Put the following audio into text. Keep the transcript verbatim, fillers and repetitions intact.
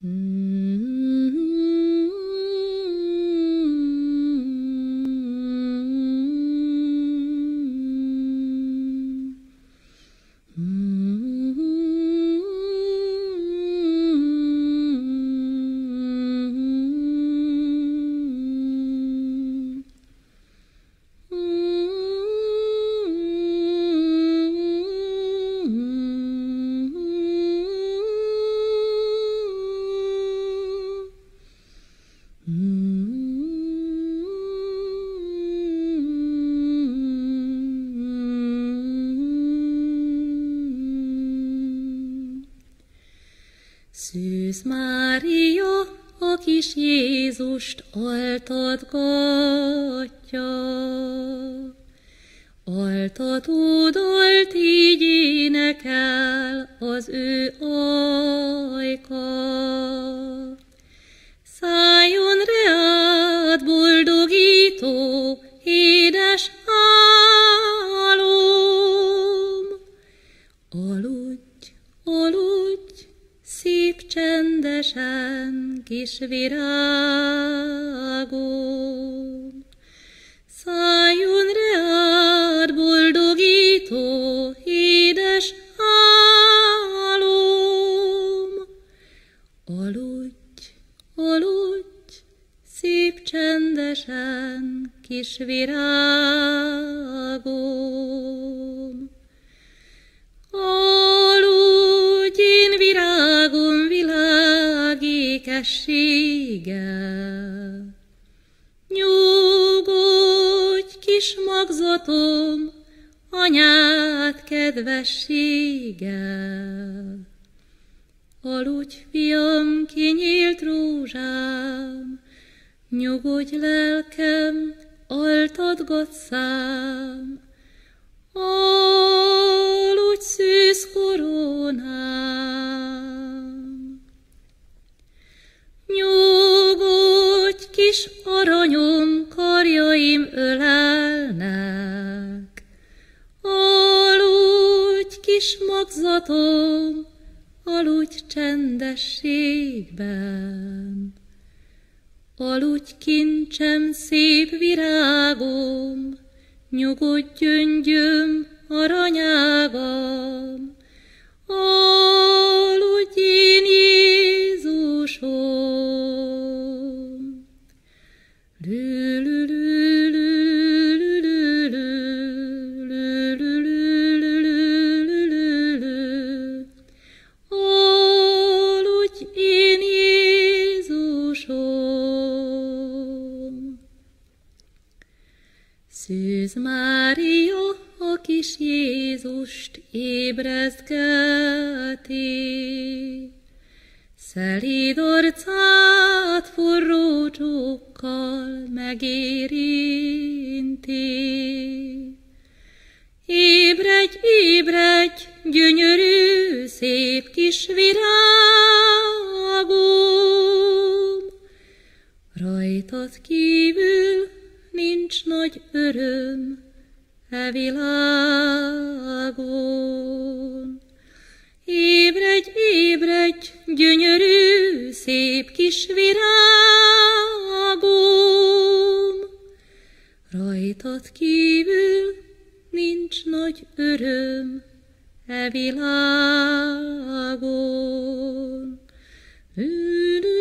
Szűz Mária, a kis Jézust altatgatja. Altató dalt így énekel az ő ajka. Szálljon reád boldogító, édes álom. Aludj, aludj, szép csendesen, kis virágom. Szálljon reád boldogító, édes álom. Aludj, aludj, szép csendesen, kis virágom. Aludj, én virágom világ ékessége. Nyugodj, kis magzatom, anyád kedvessége. Aludj, fiam, kinyílt rózsám, nyugodj, lelkem, altatgat szám. Aludj, szűz koronám. Nyugodj, kis aranyom, karjaim ölelnek. Aludj, kis magzatom, aludj csendességben. Aludj, kincsem, szép virágom, nyugodj, gyöngyöm, aranyágam. Aludj, én Jézusom. Lü, lü, lü, lü, lü, lü, lü, lü, lü, lü, lü, lü. Aludj, én Jézusom. Szűz Mária, a kis Jézust ébresztgeti. Szelíd arcát forró csókkal megérinti. Ébredj, ébredj, gyönyörű, szép kis virágom! Rajtad kívül nincs nagy öröm e világon. Ébredj, ébredj, gyönyörű, szép kis virágom! Rajtad kívül nincs nagy öröm e világon.